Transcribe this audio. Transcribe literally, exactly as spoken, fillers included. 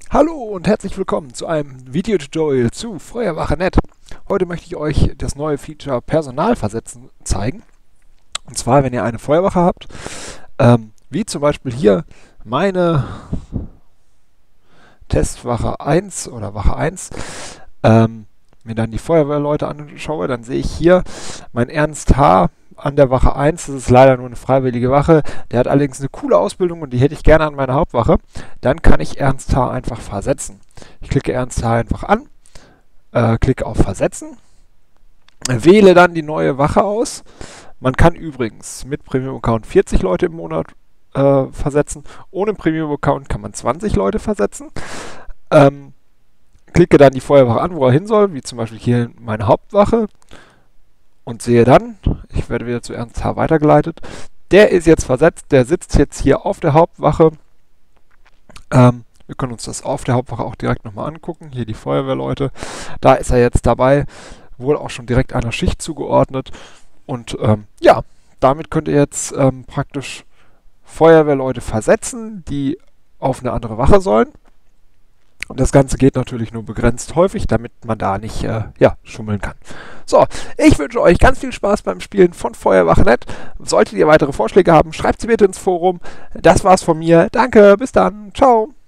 Hallo und herzlich willkommen zu einem Videotutorial zu Feuerwache Punkt net. Heute möchte ich euch das neue Feature Personalversetzen zeigen. Und zwar, wenn ihr eine Feuerwache habt, ähm, wie zum Beispiel hier meine Testwache eins oder Wache eins, ähm, mir dann die Feuerwehrleute anschaue, dann sehe ich hier mein Ernst H. an der Wache eins, das ist leider nur eine freiwillige Wache, der hat allerdings eine coole Ausbildung und die hätte ich gerne an meiner Hauptwache. Dann kann ich Ernst H. einfach versetzen. Ich klicke Ernst H. einfach an, äh, klicke auf Versetzen, wähle dann die neue Wache aus. Man kann übrigens mit Premium-Account vierzig Leute im Monat äh, versetzen, ohne Premium-Account kann man zwanzig Leute versetzen. Ähm, klicke dann die Feuerwache an, wo er hin soll, wie zum Beispiel hier meine Hauptwache. Und sehe dann, ich werde wieder zu Ernst H. weitergeleitet, der ist jetzt versetzt, der sitzt jetzt hier auf der Hauptwache. Ähm, wir können uns das auf der Hauptwache auch direkt nochmal angucken, hier die Feuerwehrleute. Da ist er jetzt dabei, wohl auch schon direkt einer Schicht zugeordnet. Und ähm, ja, damit könnt ihr jetzt ähm, praktisch Feuerwehrleute versetzen, die auf eine andere Wache sollen. Und das Ganze geht natürlich nur begrenzt häufig, damit man da nicht äh, ja, schummeln kann. So, ich wünsche euch ganz viel Spaß beim Spielen von Feuerwache Punkt net. Solltet ihr weitere Vorschläge haben, schreibt sie bitte ins Forum. Das war's von mir. Danke, bis dann. Ciao.